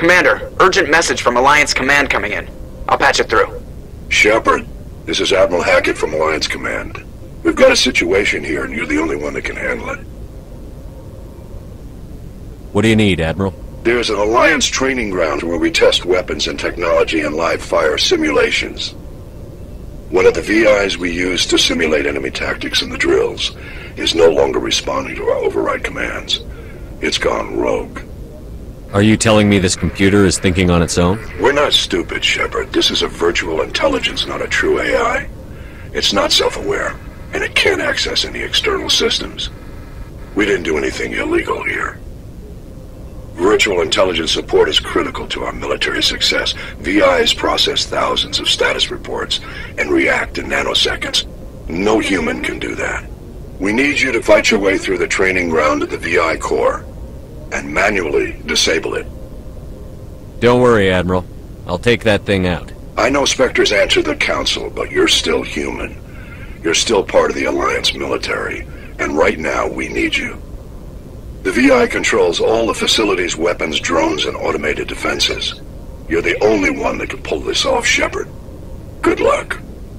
Commander, urgent message from Alliance Command coming in. I'll patch it through. Shepard, this is Admiral Hackett from Alliance Command. We've got a situation here, and you're the only one that can handle it. What do you need, Admiral? There's an Alliance training ground where we test weapons and technology and live-fire simulations. One of the VIs we use to simulate enemy tactics in the drills is no longer responding to our override commands. It's gone rogue. Are you telling me this computer is thinking on its own? We're not stupid, Shepard. This is a virtual intelligence, not a true AI. It's not self-aware, and it can't access any external systems. We didn't do anything illegal here. Virtual intelligence support is critical to our military success. VIs process thousands of status reports and react in nanoseconds. No human can do that. We need you to fight your way through the training ground of the VI core and manually disable it. Don't worry, Admiral. I'll take that thing out. I know Spectres answer the Council, but you're still human. You're still part of the Alliance military, and right now we need you. The VI controls all the facility's weapons, drones, and automated defenses. You're the only one that can pull this off, Shepard. Good luck.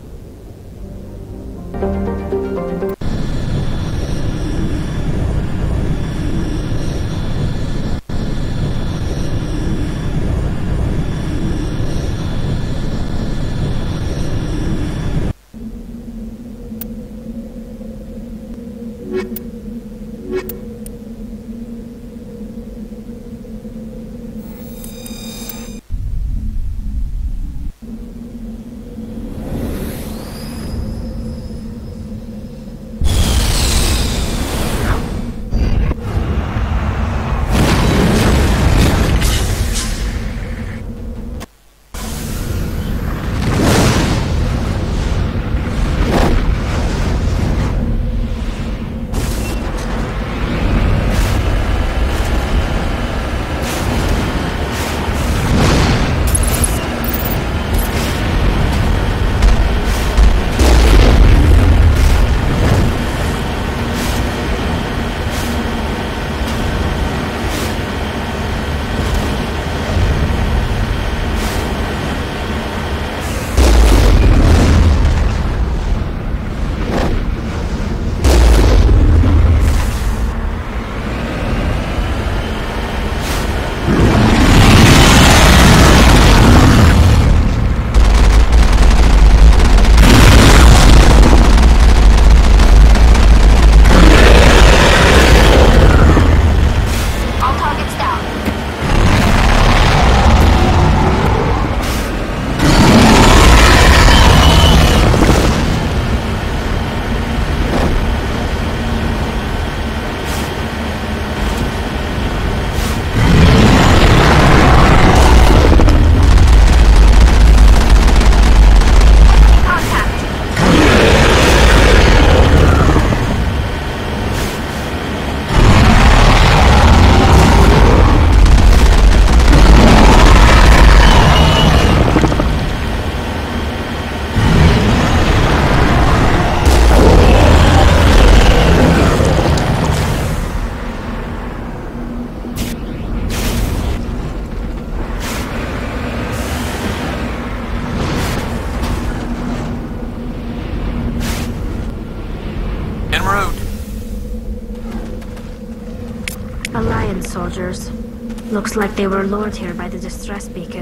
Alliance soldiers. Looks like they were lured here by the distress beacon.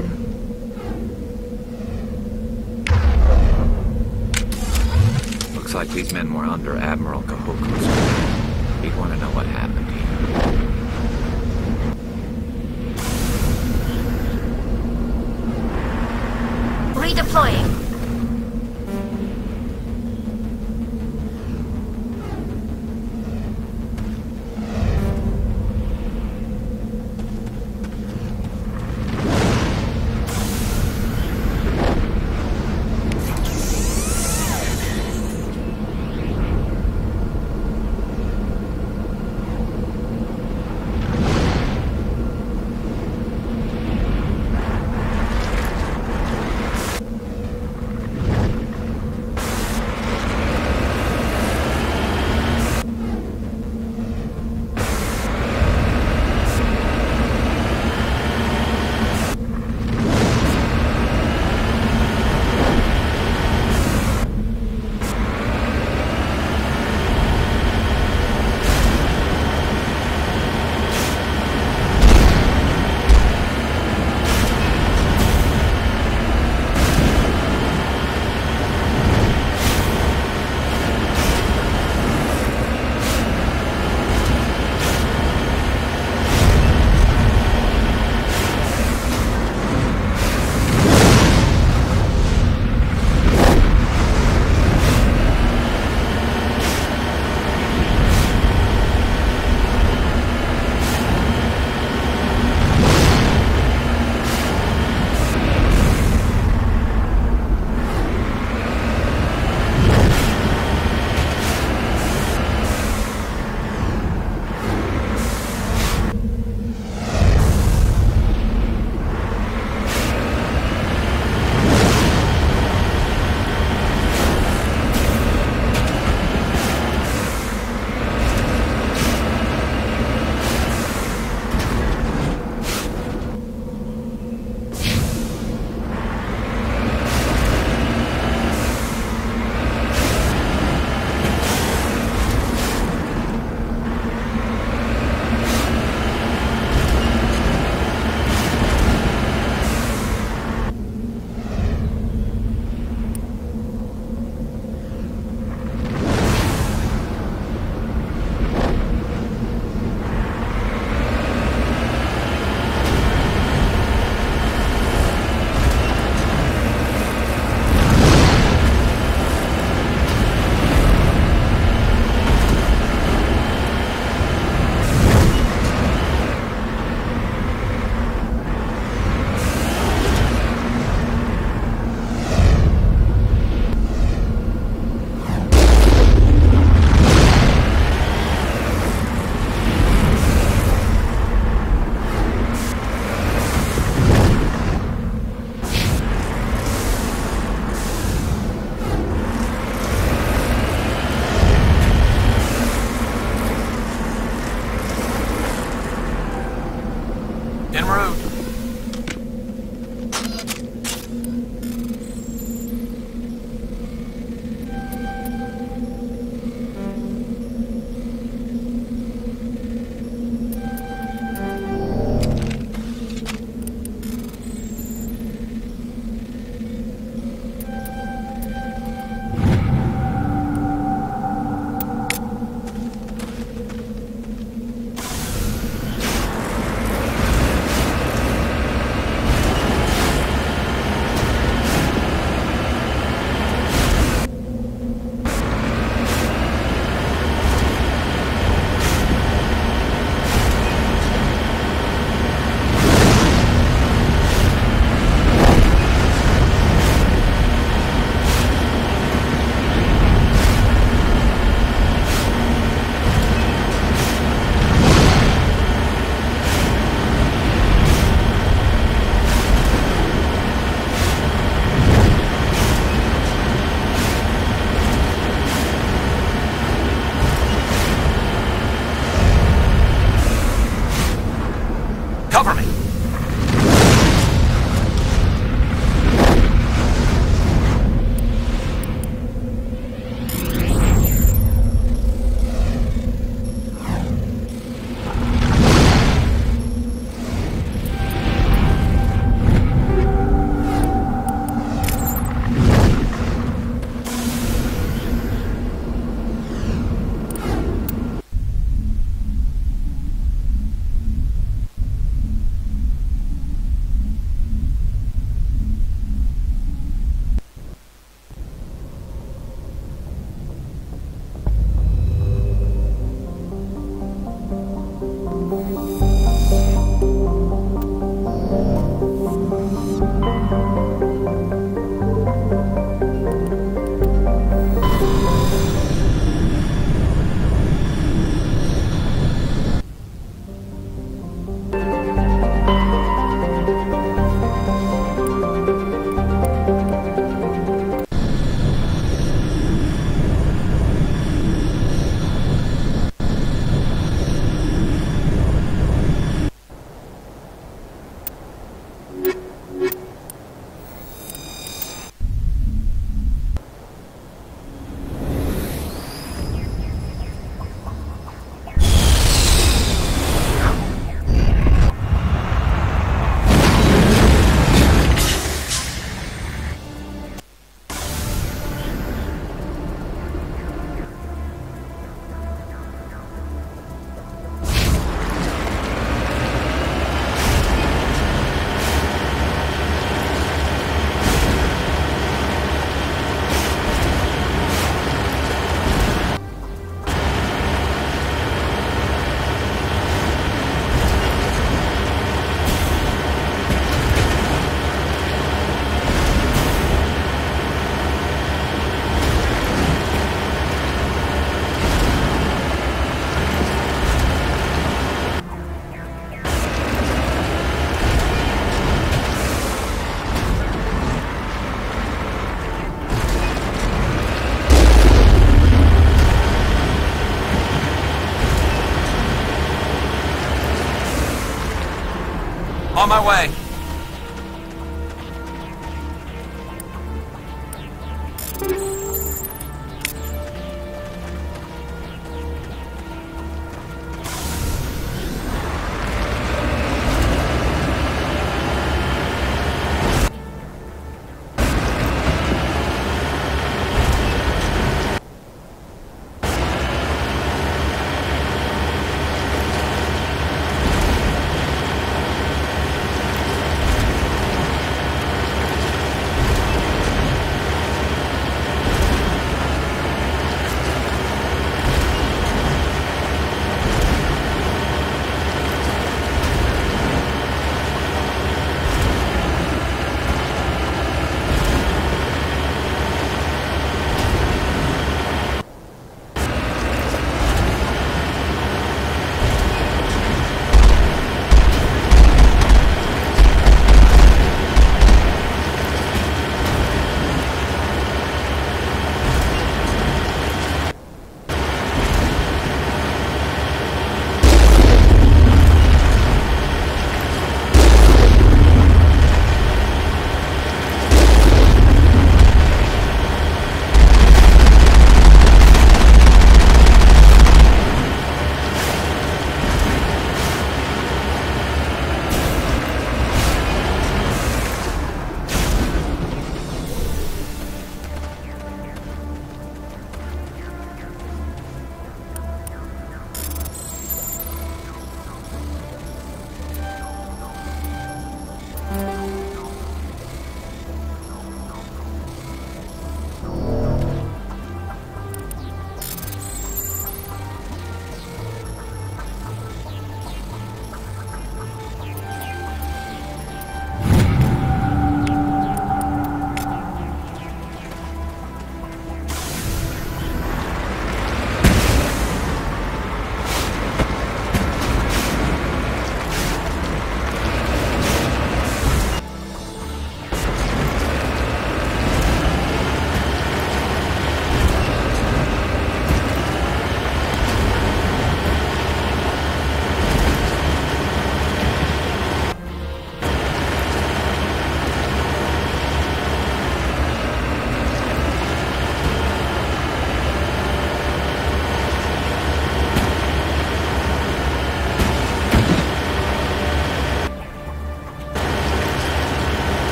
Looks like these men were under Admiral Kahoko's command. He'd want to know what happened here. Redeploying. En route. Cover me! On my way.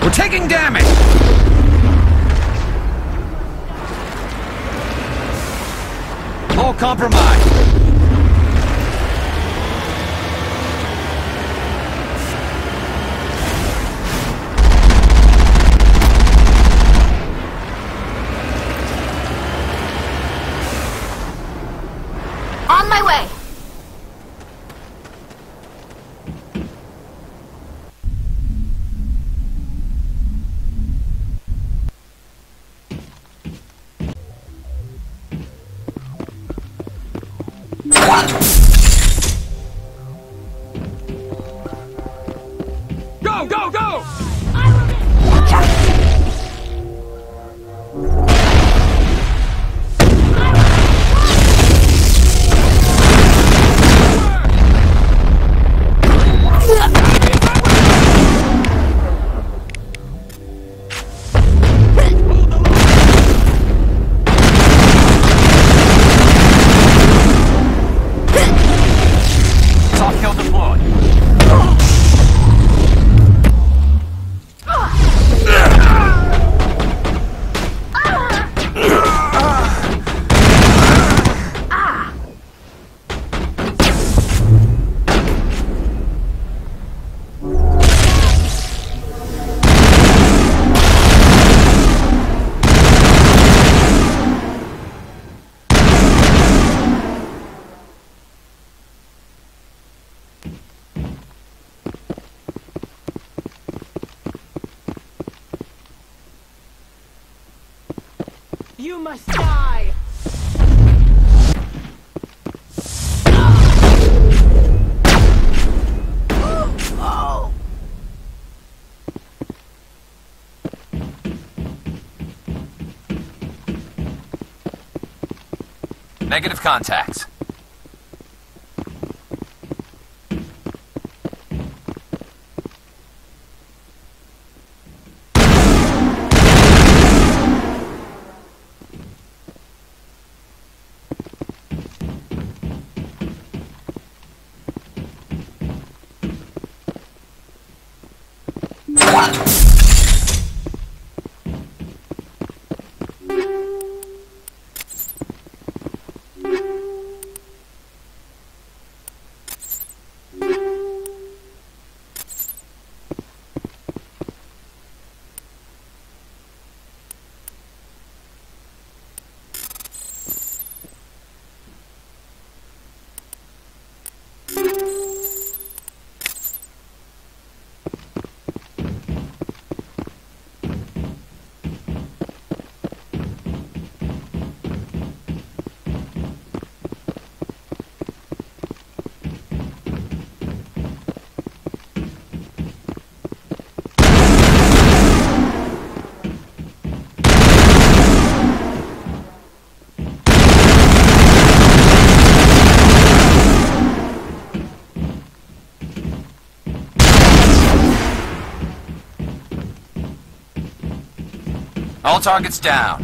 We're taking damage! All compromised! On my way! Go, go, go! Soft kill deployed. You must die! Negative contacts. All targets down.